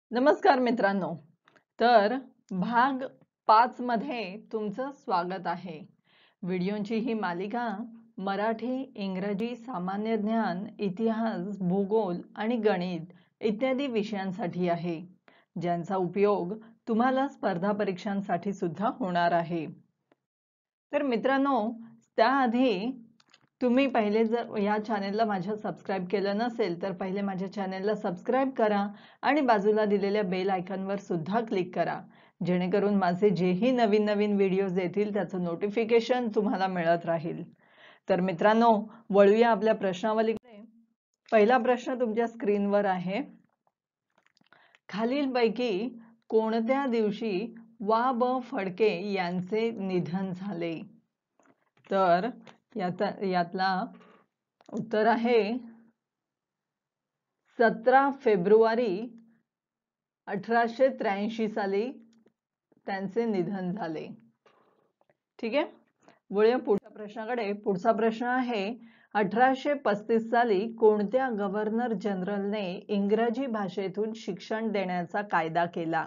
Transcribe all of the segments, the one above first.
नमस्कार मित्रांनो. तर भाग 5 मध्ये तुमचं स्वागत आहे. व्हिडिओची ही मालिका मराठी, इंग्रजी, सामान्य ज्ञान, इतिहास, भूगोल आणि गणित इत्यादी विषयांसाठी आहे, ज्यांचा उपयोग तुम्हाला स्पर्धा परीक्षांसाठी सुद्धा होणार आहे. तर मित्रांनो, त्याआधी तुम्ही पहिले जर या चॅनेलला माझ्या सबस्क्राईब केलं नसेल तर पहिले माझ्या चॅनेलला सबस्क्राईब करा आणि बाजूला दिलेल्या बेल आयकॉनवर सुद्धा क्लिक करा, जेणेकरून माझे जेही नवीन नवीन व्हिडिओज येतील त्याचं नोटिफिकेशन तुम्हाला मिळत राहील. तर मित्रांनो, वळूया आपल्या प्रश्नावलीकडे. पहिला प्रश्न तुमच्या स्क्रीनवर आहे. खालीलपैकी कोणत्या दिवशी वा ब फडके यांचे निधन झाले? तर यातला उत्तर आहे 17 फेब्रुवारी 1883 साली त्यांचे निधन झाले. ठीक आहे, वळूया पुढच्या प्रश्नाकडे. पुढचा प्रश्न आहे 1835 साली कोणत्या गव्हर्नर जनरलने इंग्रजी भाषेतून शिक्षण देण्याचा कायदा केला?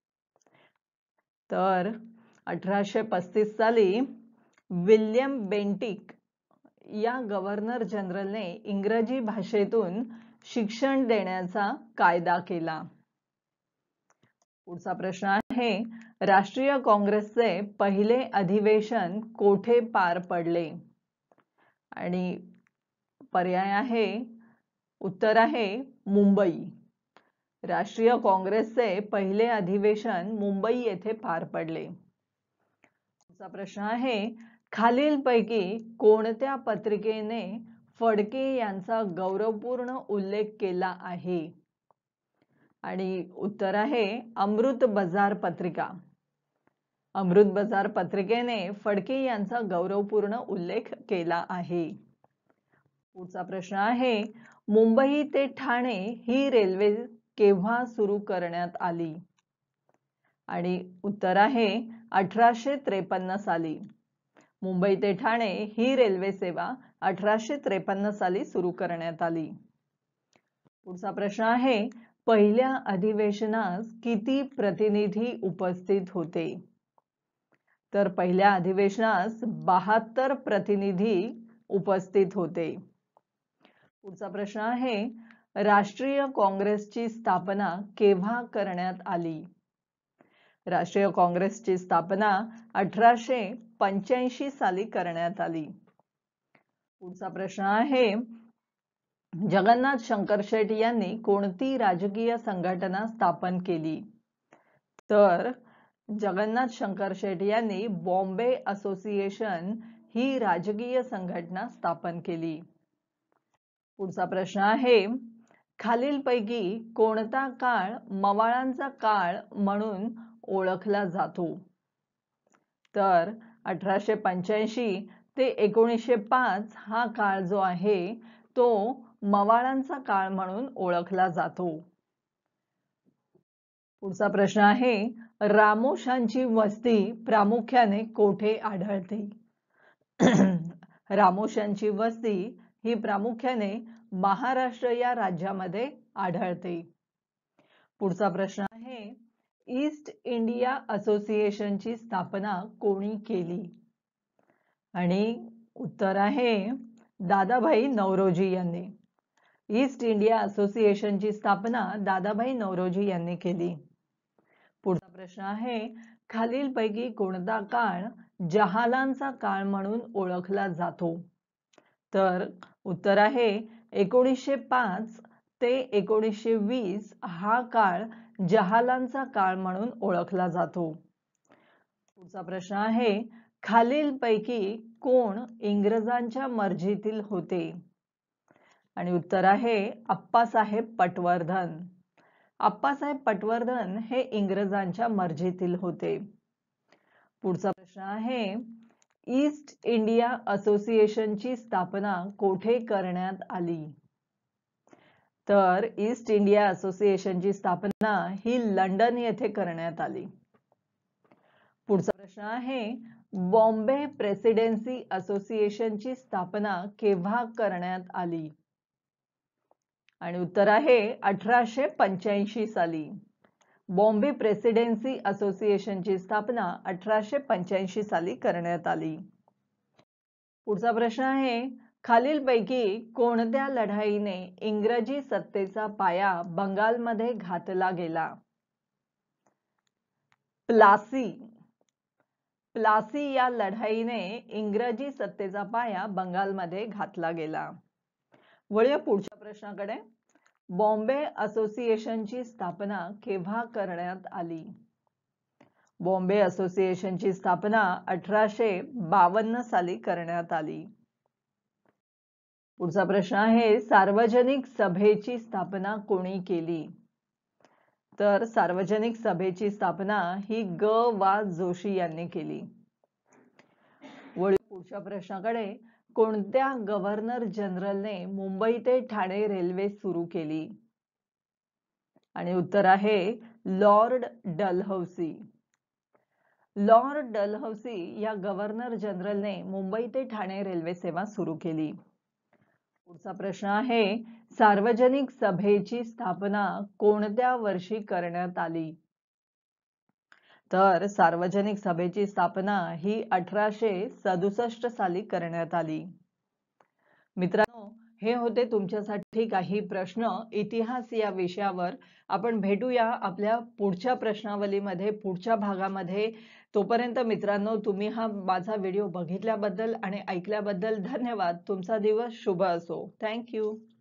तर 1835 साली विल्यम बेंटिक या गव्हर्नर जनरलने इंग्रजी भाषेतून शिक्षण देण्याचा कायदा केला. पुढचा प्रश्न आहे राष्ट्रीय काँग्रेसचे पहिले अधिवेशन कोठे पार पडले? आणि पर्याय आहे, उत्तर आहे मुंबई. राष्ट्रीय काँग्रेसचे पहिले अधिवेशन मुंबई येथे पार पडले. पुढचा प्रश्न आहे खालीलपैकी कोणत्या पत्रिकेने फडके यांचा गौरवपूर्ण उल्लेख केला आहे? आणि उत्तर आहे अमृत बाजार पत्रिका. अमृत बाजार पत्रिकेने फडके यांचा गौरवपूर्ण उल्लेख केला आहे. पुढचा प्रश्न आहे मुंबई ते ठाणे ही रेल्वे केव्हा सुरू करण्यात आली? आणि उत्तर आहे 1853 साली. मुंबई ते ठाणे ही रेल्वे सेवा 1853 साली सुरू करण्यात आली. पुढचा प्रश्न आहे पहिल्या अधिवेशनास किती प्रतिनिधी उपस्थित होते? तर पहिल्या अधिवेशनास 72 प्रतिनिधी उपस्थित होते. पुढचा प्रश्न आहे राष्ट्रीय काँग्रेसची स्थापना केव्हा करण्यात आली? राष्ट्रीय काँग्रेसची स्थापना 1885 साली करण्यात आली. पुढचा प्रश्न आहे जगन्नाथ शंकर शेट यांनी कोणती राजकीय संघटना स्थापन केली? तर जगन्नाथ शंकर शेट यांनी बॉम्बे असोसिएशन ही राजकीय संघटना स्थापन केली. पुढचा प्रश्न आहे खालीलपैकी कोणता काळ मवाळांचा काळ म्हणून ओळखला जातो? तर 1885 ते 1905 हा काळ जो आहे तो मवाळांचा काळ म्हणून ओळखला जातो. पुढचा प्रश्न आहे रामोशांची वस्ती प्रामुख्याने कोठे आढळते? रामोशांची वस्ती ही प्रामुख्याने महाराष्ट्र या राज्यामध्ये आढळते. पुढचा प्रश्न आहे ईस्ट इंडिया असोसिएशनची स्थापना कोणी केली? आणि उत्तर आहे दादाभाई नौरोजी यांनी. ईस्ट इंडिया असोसिएशनची स्थापना दादाभाई नौरोजी यांनी केली. पुढचा प्रश्न आहे खालीलपैकी कोणता काळ जहालांचा काळ म्हणून ओळखला जातो? तर उत्तर आहे 1905 ते 1920 हा काळ जहालांचा काळ म्हणून ओळखला जातो. पुढचा प्रश्न आहे खालीलपैकी कोण इंग्रजांच्या मर्जीतील होते? आणि उत्तर आहे अप्पासाहेब पटवर्धन. अप्पासाहेब पटवर्धन हे इंग्रजांच्या मर्जीतील होते. पुढचा प्रश्न आहे ईस्ट इंडिया असोसिएशनची स्थापना कोठे करण्यात आली? तर ईस्ट इंडिया असोसिएशनची स्थापना ही लंडन येथे करण्यात आली. पुढचा प्रश्न आहे बॉम्बे प्रेसिडेन्सी असोसिएशनची स्थापना केव्हा करण्यात आली? आणि उत्तर आहे 1885 साली. बॉम्बे प्रेसिडेन्सी असोसिएशनची स्थापना 1885 साली करण्यात आली. पुढचा प्रश्न आहे, खालीलपैकी कोणत्या लढाईने इंग्रजी सत्तेचा पाया बंगालमध्ये घातला गेला? प्लासी या लढाईने इंग्रजी सत्तेचा पाया बंगालमध्ये घातला गेला. वळूया पुढच्या प्रश्नाकडे. बॉम्बे असोसिएशनची स्थापना केव्हा करण्यात आली? बॉम्बे असोसिएशनची स्थापना 1852 साली करण्यात आली. पुढचा प्रश्न आहे, सार्वजनिक सभेची स्थापना कोणी केली? तर सार्वजनिक सभेची स्थापना ही ग.वा. जोशी यांनी केली. वळूया पुढच्या प्रश्नाकडे. कोणत्या गव्हर्नर जनरलने मुंबई ते ठाणे रेल्वे सुरू केली? आणि उत्तर आहे लॉर्ड डलहौसी. लॉर्ड डलहौसी या गव्हर्नर जनरलने मुंबई ते ठाणे रेल्वे सेवा सुरू केली. पुढचा प्रश्न आहे, सार्वजनिक सभेची स्थापना कोणत्या वर्षी करण्यात आली? तर सार्वजनिक सभेची स्थापना ही 1867 साली करण्यात आली. मित्रांनो, हे होते तुमच्यासाठी काही प्रश्न इतिहास या विषयावर. आपण भेटूया आपल्या पुढच्या प्रश्नावलीमध्ये, पुढच्या भागामध्ये. तोपर्यंत मित्रांनो, तुम्ही हा माझा व्हिडिओ बघितल्याबद्दल आणि ऐकल्याबद्दल धन्यवाद. तुमचा दिवस शुभ असो. Thank you.